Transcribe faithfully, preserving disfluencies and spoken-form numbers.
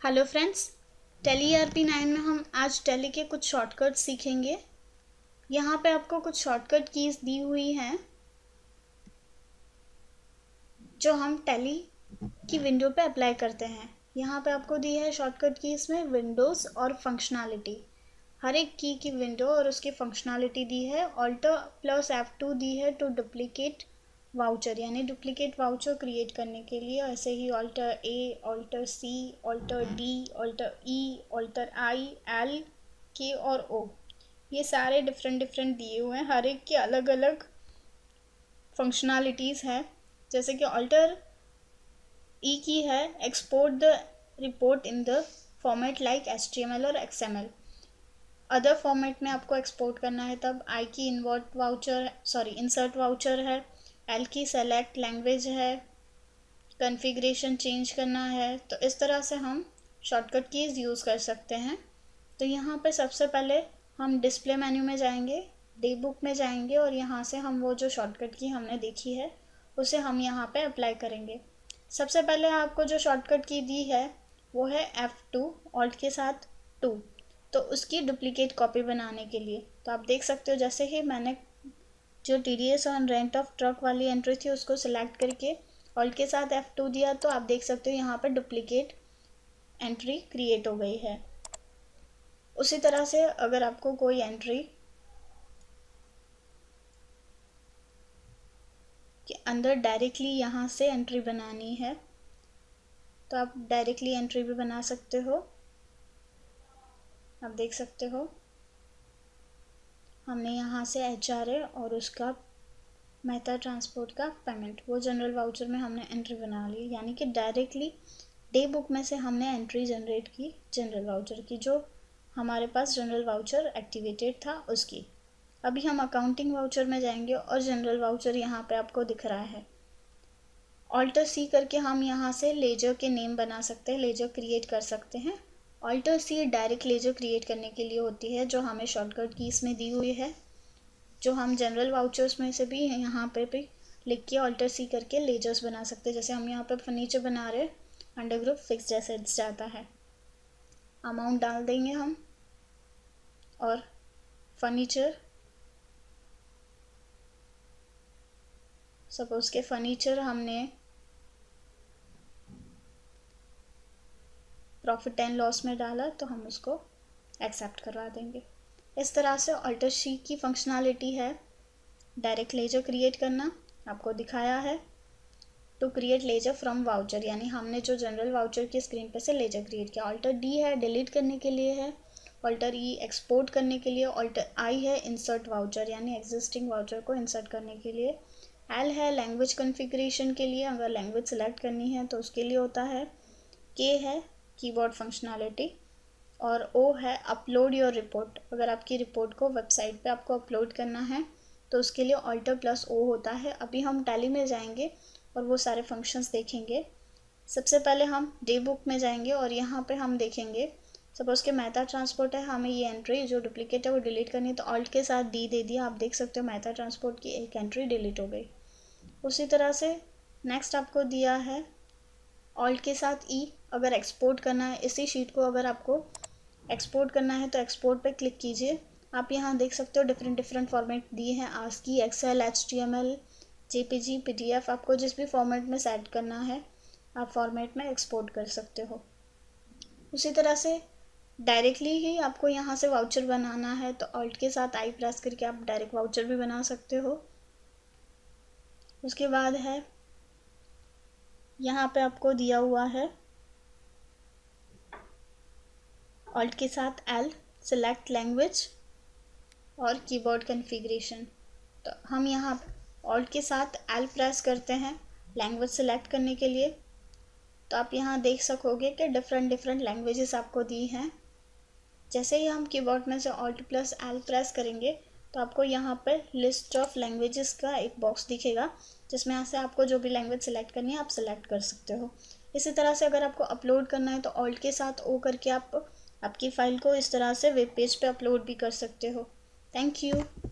Hello friends, Tally E R P nine में हम आज टैली के कुछ शॉर्टकट सीखेंगे। यहाँ पे आपको कुछ शॉर्टकट कीज़ दी हुई हैं जो हम टैली की विंडो पे अप्लाई करते हैं। यहाँ पे आपको दी है शॉर्टकट कीज़ में विंडोज़ और फंक्शनैलिटी। हर एक की की विंडो और उसकी फंक्शनैलिटी दी है। ऑल्टर प्लस एफ टू दी है टू डुप्लीकेट वाउचर, यानी डुप्लीकेट वाउचर क्रिएट करने के लिए। ऐसे ही alter A, alter C, alter D, alter E, alter I, L, K और ओ, ये सारे डिफरेंट डिफरेंट दिए हुए हैं। हर एक के अलग अलग फंक्शनैलिटीज़ हैं। जैसे कि ऑल्टर ई की है export the report in the format like H T M L और X M L. Other format में आपको एक्सपोर्ट करना है तब I key invert voucher sorry insert voucher है। एल की सेलेक्ट लैंग्वेज है, configuration change करना है। तो इस तरह से हम शॉर्टकट कीज़ यूज़ कर सकते हैं। तो यहाँ पे सबसे पहले हम डिस्प्ले मेन्यू में जाएंगे, डे बुक में जाएंगे और यहाँ से हम वो जो शॉर्टकट की हमने देखी है उसे हम यहाँ पे अप्लाई करेंगे। सबसे पहले आपको जो शॉर्टकट की दी है वो है एफ टू, ऑल्ट के साथ टू, तो उसकी डुप्लीकेट कॉपी बनाने के लिए। तो आप देख सकते हो जैसे ही मैंने जो T D S on rent of truck वाली एंट्री थी उसको सिलेक्ट करके ऑल्ट के साथ एफ टू दिया तो आप देख सकते हो यहाँ पर डुप्लीकेट एंट्री क्रिएट हो गई है। उसी तरह से अगर आपको कोई एंट्री के अंदर डायरेक्टली यहाँ से एंट्री बनानी है तो आप डायरेक्टली एंट्री भी बना सकते हो। आप देख सकते हो हमने यहाँ से एच आर ए और उसका मेहता ट्रांसपोर्ट का पेमेंट वो जनरल वाउचर में हमने एंट्री बना ली, यानी कि डायरेक्टली डे बुक में से हमने एंट्री जनरेट की जनरल वाउचर की, जो हमारे पास जनरल वाउचर एक्टिवेटेड था उसकी। अभी हम अकाउंटिंग वाउचर में जाएंगे और जनरल वाउचर यहाँ पे आपको दिख रहा है। ऑल्टर सी करके हम यहाँ से लेजर के नेम बना सकते हैं, लेजर क्रिएट कर सकते हैं। Alter C direct ledger create करने के लिए होती है जो हमें शॉर्टकट कीज़ में दी हुई है, जो हम जनरल वाउचर्स में से भी यहाँ पे भी लिख के ऑल्टर सी करके लेजर्स बना सकते हैं। जैसे हम यहाँ पे फर्नीचर बना रहे हैं, अंडर ग्रुप फिक्स्ड एसेट्स जाता है, अमाउंट डाल देंगे हम और फर्नीचर, सपोज के फर्नीचर हमने प्रॉफिट एंड लॉस में डाला तो हम उसको एक्सेप्ट करवा देंगे। इस तरह से ऑल्टर सी की फंक्शनैलिटी है डायरेक्ट लेजर क्रिएट करना, आपको दिखाया है to create ledger from voucher, यानी हमने जो जनरल वाउचर की स्क्रीन पे से लेजर क्रिएट किया। ऑल्टर डी है डिलीट करने के लिए है, ऑल्टर ई एक्सपोर्ट करने के लिए, ऑल्टर आई है इंसर्ट वाउचर यानी एग्जिस्टिंग वाउचर को इंसर्ट करने के लिए, एल है लैंग्वेज कॉन्फ़िगरेशन के लिए, अगर लैंग्वेज सेलेक्ट करनी है तो उसके लिए होता है, के है कीबोर्ड फंक्शनैलिटी और ओ है अपलोड योर रिपोर्ट, अगर आपकी रिपोर्ट को वेबसाइट पे आपको अपलोड करना है तो उसके लिए ऑल्टर प्लस ओ होता है। अभी हम टैली में जाएंगे और वो सारे फंक्शंस देखेंगे। सबसे पहले हम डे बुक में जाएंगे और यहाँ पे हम देखेंगे सपोज के मेहता ट्रांसपोर्ट है, हमें ये एंट्री जो डुप्लीकेट है वो डिलीट करनी है तो ऑल्ट के साथ डी दे दिया। आप देख सकते हो मेहता ट्रांसपोर्ट की एक एंट्री डिलीट हो गई। उसी तरह से नेक्स्ट आपको दिया है ऑल्ट के साथ ई, अगर एक्सपोर्ट करना है इसी शीट को, अगर आपको एक्सपोर्ट करना है तो एक्सपोर्ट पे क्लिक कीजिए। आप यहाँ देख सकते हो डिफरेंट डिफरेंट फॉर्मेट दिए हैं, ASCII, Excel, H T M L, J P G, P D F, आपको जिस भी फॉर्मेट में सेट करना है आप फॉर्मेट में एक्सपोर्ट कर सकते हो। उसी तरह से डायरेक्टली ही आपको यहाँ से वाउचर बनाना है तो ऑल्ट के साथ आई प्रेस करके आप डायरेक्ट वाउचर भी बना सकते हो। उसके बाद है यहाँ पे आपको दिया हुआ है ऑल्ट के साथ एल सेलेक्ट लैंग्वेज और कीबोर्ड कॉन्फ़िगरेशन। तो हम यहाँ ऑल्ट के साथ एल प्रेस करते हैं लैंग्वेज सेलेक्ट करने के लिए, तो आप यहाँ देख सकोगे कि डिफरेंट डिफरेंट लैंग्वेजेस आपको दी हैं। जैसे ही हम कीबोर्ड में से ऑल्ट प्लस एल प्रेस करेंगे तो आपको यहाँ पे लिस्ट ऑफ लैंग्वेजेस का एक बॉक्स दिखेगा जिसमें यहाँ से आपको जो भी लैंग्वेज सेलेक्ट करनी है आप सेलेक्ट कर सकते हो। इसी तरह से अगर आपको अपलोड करना है तो ऑल्ट के साथ ओ करके आप आपकी फ़ाइल को इस तरह से वेब पेज पे अपलोड भी कर सकते हो। Thank you.